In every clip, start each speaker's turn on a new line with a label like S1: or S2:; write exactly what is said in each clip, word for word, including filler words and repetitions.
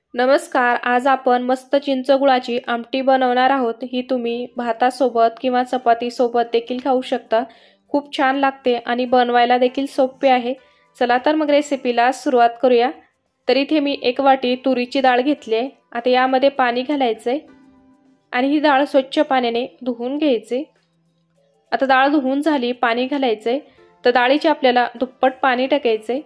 S1: नमस्कार, आज आपण मस्त चिंच गुळाची आमटी बनवणार आहोत। ही तुम्ही भातासोबत किंवा चपातीसोबत देखील खाऊ शकता। खूप छान लागते आणि बनवायला देखील सोपे आहे। चला तर मग रेसिपीला सुरुवात करूया। तर इथे मी एक वाटी तुरीची डाळ घेतली आहे। आता यामध्ये पाणी घालायचे आणि ही डाळ स्वच्छ पाण्याने धुवून घ्यायचे। आता डाळ धुवून झाली, पाणी घालायचे तर डाळीचे आपल्याला दुप्पट पाणी टाकायचे।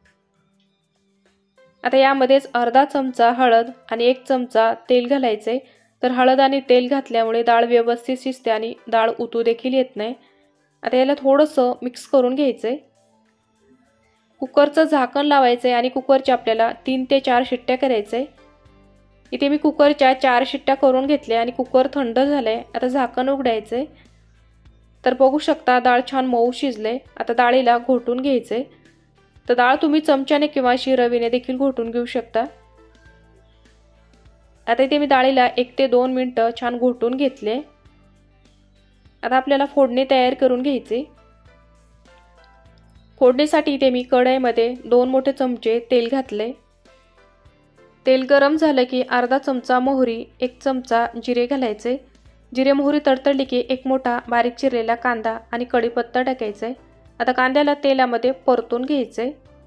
S1: आता यामध्येच अर्धा चमचा हळद आणि एक चमचा तेल घालायचे। तर हळद आणि तेल घातल्यामुळे डाळ व्यवस्थित शिजते आणि डाळ उतू देखील येत नाही। आता याला थोडंसं मिक्स करून घ्यायचे। कुकरचं झाकण लावायचे आणि कुकरच्या आपल्याला तीन ते चार शिट्ट्या करायचे। इथे मी कुकरच्या चार शिट्ट्या करून घेतल्या आणि कुकर थंड झाले। आता झाकण उघडायचे तर बघू शकता डाळ छान मऊ शिजले। आता डाळीला घोटून घ्यायचे। तर डाळ तुम्ही चमच्याने किंवा शिरवीने देखील घोटून घेऊ शकता। आता इथे मी डाळीला एक ते दोन मिनिटं छान घोटून घेतले। आता आपल्याला फोडणी तयार करून घ्यायची। फोडणीसाठी इथे मी कढईमध्ये दोन मोठे चमचे तेल घातले। तेल गरम झाले की अर्धा चमचा मोहरी, एक चमचा जिरे घालायचे। जिरे मोहरी तडतडली की एक मोठा बारीक चिरलेला कांदा आणि कढीपत्ता टाकायचे। आता कांद्याला तेलामध्ये परतून घ्यायचे।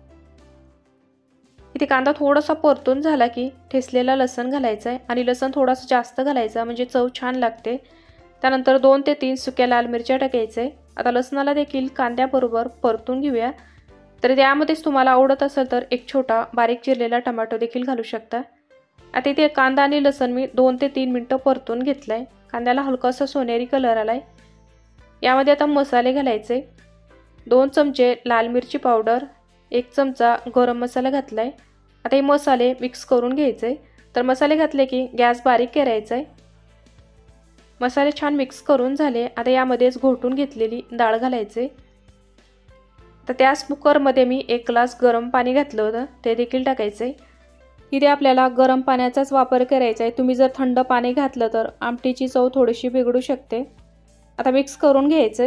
S1: इथे कांदा थोडासा परतून झाला की ठेचलेला लसूण घालायचा आहे आणि लसूण थोडासा जास्त घालायचा म्हणजे चव छान लागते। त्यानंतर दोन ते तीन सुक्या लाल मिरच्या टाकायचे। आता लसणाला देखील कांद्याबरोबर परतून घेऊया। तर त्यामध्येच तुम्हाला आवडत असेल तर एक छोटा बारीक चिरलेला टोमॅटो देखील घालू शकता। आता इथे कांदा आणि लसूण मी दोन ते तीन मिनिटं परतून घेतलाय। कांद्याला हलकासा सोनेरी कलर आलाय। यामध्ये आता मसाले घालायचे। दोन चमचे लाल मिरची पावडर, एक चमचा गरम मसाला घातलाय। आता हे मसाले मिक्स करून घ्यायचे। तर मसाले घातले की गॅस बारीक करायचा आहे। मसाले छान मिक्स करून झाले। आता यामध्येच घोटून घेतलेली डाळ घालायचे। तर त्याच कुकरमध्ये मी एक ग्लास गरम पाणी घातलं होतं, ते देखील टाकायचे। इथे आपल्याला गरम पाण्याचाच वापर करायचा आहे। तुम्ही जर थंड पाणी घातलं तर आमटीची चव थोडीशी बिघडू शकते। आता मिक्स करून घ्यायचे।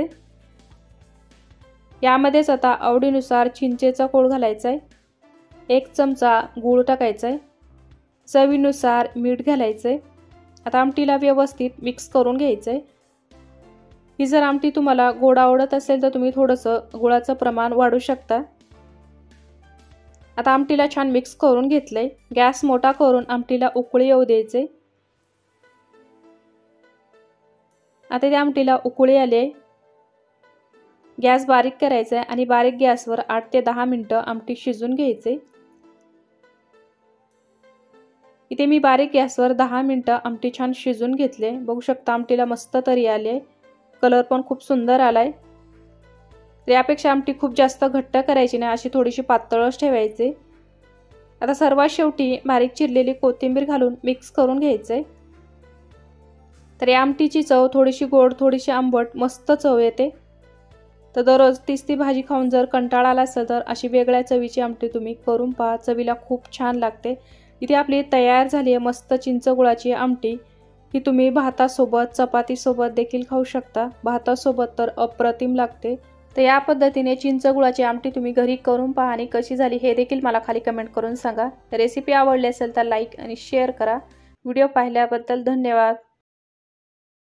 S1: यामध्येच आता आवडीनुसार चिंचेचा कोळ घालायचा आहे। एक चमचा गूळ टाकायचा आहे। चवीनुसार मीठ घालायचे। आता आमटीला व्यवस्थित मिक्स करून घ्यायचे। ही जर आमटी तुम्हाला गोड आवडत असेल तर तुम्ही थोडंसं गुळाचं प्रमाण वाढवू शकता। आता आमटीला छान मिक्स करून घेतले। गॅस मोठा करून आमटीला उकळी येऊ द्यायचे। आता त्या आमटीला उकळी आली। गॅस बारीक करायचा आणि बारीक गॅसवर आठ ते दहा मिनिटं आमटी शिजून घ्यायचे। इथे मी बारीक गॅसवर दहा मिनिटं आमटी छान शिजून घेतले। बघू शकता आमटीला मस्त तरी आले, कलर पण खूप सुंदर आलाय। यापेक्षा आमटी खूप जास्त घट्ट करायची नाही, अशी थोडीशी पातळच ठेवायची। आता सर्वात शेवटी बारीक चिरलेली कोथिंबीर घालून मिक्स करून घ्यायचे। तर या आमटीची चव थोडीशी गोड, थोडीशी आंबट मस्त चव येते। तर दररोज तीच ती भाजी खाऊन जर कंटाळा आला असेल तर अशी वेगळ्या चवीची आमटी तुम्ही करून पहा, चवीला खूप छान लागते। इथे आपली तयार झाली आहे मस्त चिंच गुळाची आमटी। ही तुम्ही भातासोबत, चपातीसोबत देखील खाऊ शकता। भातासोबत तर अप्रतिम लागते। तर या पद्धतीने चिंच गुळाची आमटी तुम्ही घरी करून पहा आणि कशी झाली हे देखील मला खाली कमेंट करून सांगा। रेसिपी आवडली असेल तर लाईक आणि शेअर करा। व्हिडिओ पाहिल्याबद्दल धन्यवाद।